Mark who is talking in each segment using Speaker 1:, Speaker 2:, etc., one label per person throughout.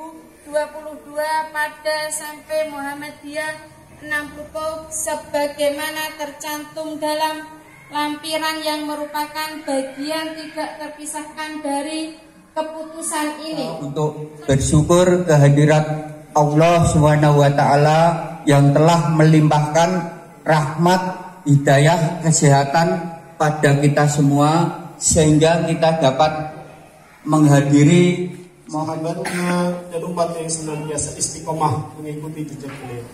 Speaker 1: 2022 pada SMP Muhammadiyah 60 sebagaimana tercantum dalam lampiran yang merupakan bagian tidak terpisahkan dari keputusan ini.
Speaker 2: Untuk bersyukur kehadirat Allah SWT yang telah melimpahkan rahmat, hidayah, kesehatan pada kita semua sehingga kita dapat menghadiri
Speaker 3: sahabatnya dan umat yang senantiasa istiqomah mengikuti jejak beliau.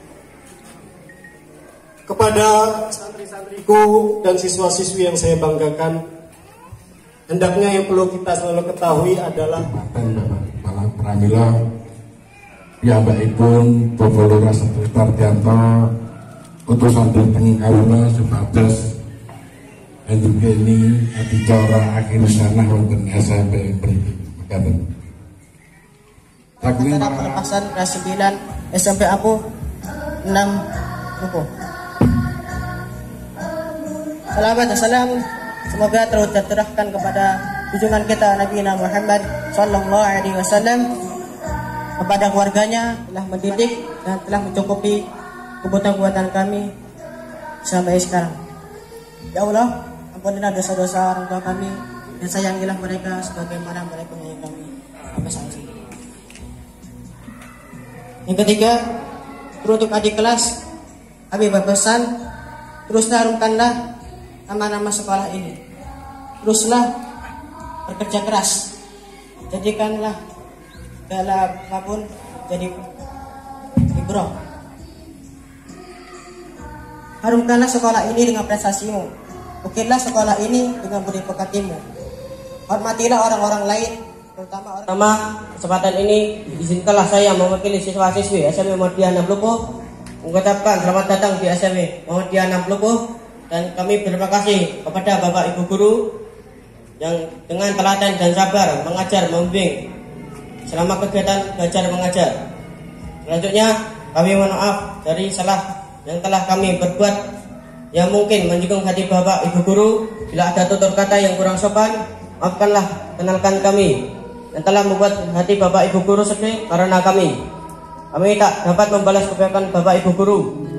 Speaker 3: Kepada santri-santriku dan siswa-siswi yang saya banggakan, hendaknya yang perlu kita selalu ketahui adalah
Speaker 4: Bapak Pramila piyambakipun Bapak Lurah Supartianto utusan Tenging Kawula supados juga ini acara akhir sana wonten SMP mriki. Mekaten.
Speaker 5: Acara pelepasan kelas 9 SMP aku 6 Ruko. Selamat dan salam semoga tercurahkan kepada junjungan kita Nabi Muhammad Sallallahu Alaihi Wasallam, kepada keluarganya telah mendidik dan telah mencukupi kebutuhan kami sampai sekarang. Ya Allah, ampunilah dosa-dosa orang tua kami dan sayangilah mereka sebagaimana mereka menyayangi kami sampai saat ini. Yang ketiga, untuk adik kelas, kami berpesan teruslah harumkanlah nama-nama sekolah ini. Teruslah bekerja keras. Jadikanlah segala apapun jadi ibrah. Harumkanlah sekolah ini dengan prestasimu. Ukirlah sekolah ini dengan budi pekertimu. Hormatilah orang-orang lain, terutama kesempatan ini izinkanlah saya mewakili siswa-siswi SMP Muhammadiyah 60 mengucapkan selamat datang di SMP Muhammadiyah 60. Dan kami berterima kasih kepada Bapak Ibu Guru yang dengan telaten dan sabar mengajar membimbing selama kegiatan belajar mengajar. Selanjutnya kami mohon maaf dari salah yang telah kami berbuat yang mungkin menyinggung hati Bapak Ibu Guru. Bila ada tutur kata yang kurang sopan, maafkanlah, kenalkan kami yang telah membuat hati Bapak Ibu Guru sedih karena kami tak dapat membalas kebaikan Bapak Ibu Guru.